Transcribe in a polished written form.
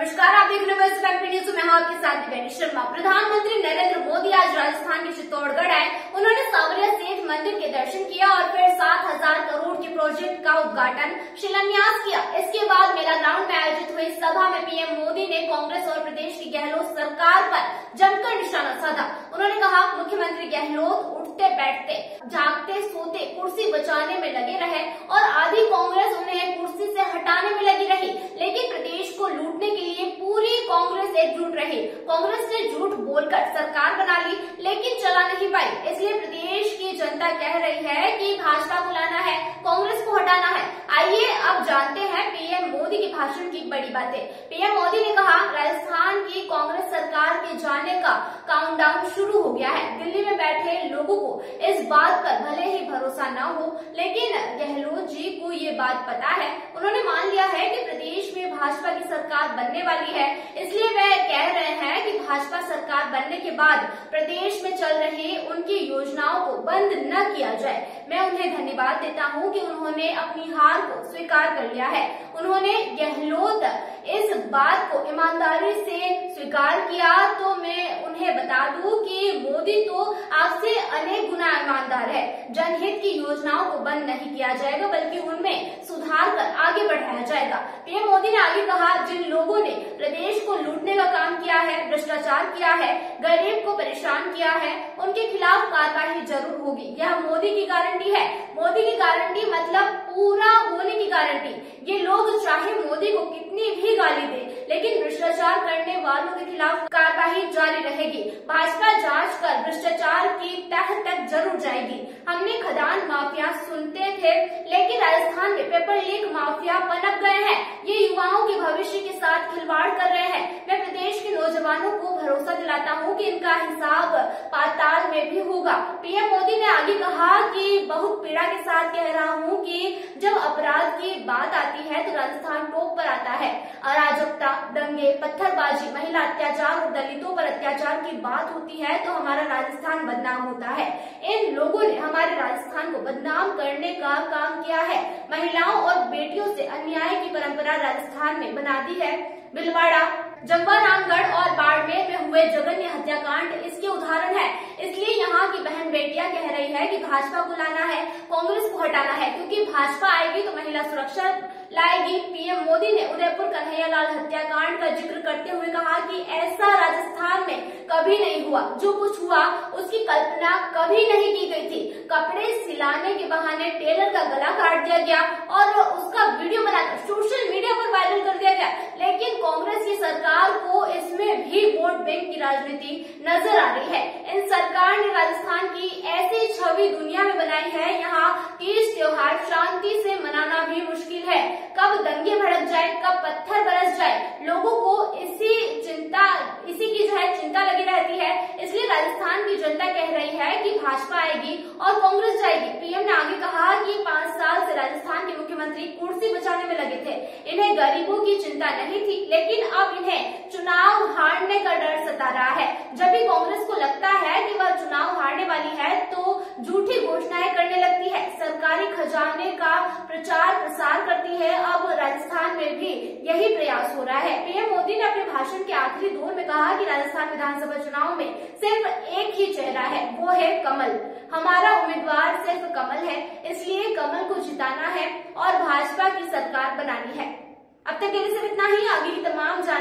नमस्कार, आप देख रहे हैं एमपी न्यूज में। आपके साथ बेनी शर्मा। प्रधानमंत्री नरेंद्र मोदी आज राजस्थान के चित्तौड़गढ़ आए। उन्होंने सांवरिया सेठ मंदिर के दर्शन किया और फिर 7,000 करोड़ के प्रोजेक्ट का उद्घाटन शिलान्यास किया। इसके बाद मेला ग्राउंड में आयोजित हुई सभा में पीएम मोदी ने कांग्रेस और प्रदेश की गहलोत सरकार पर जमकर निशाना साधा। उन्होंने कहा, मुख्यमंत्री गहलोत उठते बैठते जागते सोते कुर्सी बचाने में लगे रहे और आधी कांग्रेस उन्हें कुर्सी से हटाने में लगी रही, लेकिन प्रदेश को लूटने के लिए पूरी कांग्रेस एकजुट रही। कांग्रेस ने झूठ बोलकर सरकार बना ली, लेकिन चला नहीं पाई। इसलिए प्रदेश की जनता कह रही है कि भाजपा को लाना है, कांग्रेस को हटाना है। आइए अब जानते हैं पीएम मोदी के भाषण की बड़ी बातें। पीएम मोदी ने कहा, राजस्थान की कांग्रेस सरकार के जाने का काउंटडाउन शुरू हो गया है। दिल्ली में बैठे लोगों को इस बात पर भले ही भरोसा न हो, लेकिन गहलोत जी को ये बात पता है। उन्होंने मान लिया है कि प्रदेश में भाजपा की सरकार बनने वाली है, इसलिए वह कह रहे हैं कि भाजपा सरकार बनने के बाद प्रदेश में चल रही उनकी योजनाओं को बंद न किया जाए। मैं उन्हें धन्यवाद देता हूं कि उन्होंने अपनी हार को स्वीकार कर लिया है। उन्होंने गहलोत इस बात को ईमानदारी से स्वीकार किया, तो मैं उन्हें बता दूं कि मोदी तो आपसे अनेक गुना ईमानदार है। जनहित की योजनाओं को बंद नहीं किया जाएगा, बल्कि उनमें सुधार कर आगे बढ़ाया जाएगा। पीएम मोदी ने आगे कहा, जिन लोगों ने प्रदेश को लूटने का काम किया है, भ्रष्टाचार किया है, गरीब को परेशान किया है, उनके खिलाफ कार्रवाई जरूर होगी। यह मोदी की गारंटी है। मोदी की गारंटी मतलब पूरा होने की गारंटी। ये लोग चाहे मोदी को कितनी भी गाली दे, लेकिन भ्रष्टाचार करने वालों के खिलाफ कार्रवाई जारी रहेगी। भाजपा जांच कर भ्रष्टाचार की तह तक जरूर जाएगी। हमने खदान माफिया सुनते थे, लेकिन राजस्थान में पेपर लीक माफिया पनप गए हैं। ये युवाओं के भविष्य के साथ खिलवाड़ कर रहे हैं। मैं प्रदेश के नौजवानों को भरोसा दिलाता हूँ कि इनका हिसाब पाताल में भी होगा। पीएम मोदी ने आगे कहा कि बहुत पीड़ा के साथ कह रहा हूँ कि जब अपराध की बात आती है तो राजस्थान टॉप पर आता है। अराजकता, दंगे, पत्थरबाजी, महिला अत्याचार और दलितों पर अत्याचार की बात होती है तो हमारा राजस्थान बदनाम होता है। इन लोगों ने हमारे राजस्थान को बदनाम करने का काम किया है। महिलाओं और बेटियों से अन्याय की परंपरा राजस्थान में बना दी है। भीलवाड़ा, जमवारामगढ़ और बाड़मेर में हुए जघन्य हत्याकांड इसके उदाहरण है। इसलिए यहाँ की बहन बेटियां कह रही है कि भाजपा को लाना है, कांग्रेस को हटाना है, क्योंकि भाजपा आएगी तो महिला सुरक्षा लाएगी। पीएम मोदी ने उदयपुर कन्हैयालाल हत्याकांड का जिक्र करते हुए कहा कि ऐसा राजस्थान में कभी नहीं हुआ। जो कुछ हुआ उसकी कल्पना कभी नहीं की गई थी। कपड़े सिलाने के बहाने टेलर का गला काट दिया गया और उसका वीडियो बनाकर सोशल मीडिया पर वायरल कर दिया गया, लेकिन कांग्रेस की सरकार को इसमें भी वोट बैंक की राजनीति नजर आ रही है। इन सरकार ने राजस्थान की ऐसी छवि दुनिया में बनाई है, यहाँ तीज त्योहार शांति से मनाना भी मुश्किल है। कब दंगे भड़क जाए, कब पत्थर बरस जाए, लोगों को इसी की जो है चिंता लगी रहती है। इसलिए राजस्थान की जनता कह रही है कि भाजपा आएगी और कांग्रेस जाएगी। पीएम ने आगे कहा कि 5 साल से राजस्थान के मुख्यमंत्री कुर्सी बचाने में लगे थे। इन्हें गरीबों की चिंता नहीं थी, लेकिन अब इन्हें चुनाव हारने का डर सता रहा है। जब भी कांग्रेस को लगता है कि वह चुनाव हारने वाली है तो झूठी घोषणाएं करने लगती है, सरकारी खजाने का प्रचार प्रसार करती है। अब राजस्थान में भी यही प्रयास हो रहा है। पीएम मोदी ने अपने भाषण के आखिरी दौर में कहा कि राजस्थान विधानसभा चुनाव में सिर्फ एक ही चेहरा है, वो है कमल। हमारा उम्मीदवार सिर्फ कमल है, इसलिए कमल को जिताना है और भाजपा की सरकार बनानी है। अब तक के लिए सिर्फ इतना ही। आगे की तमाम जानकारी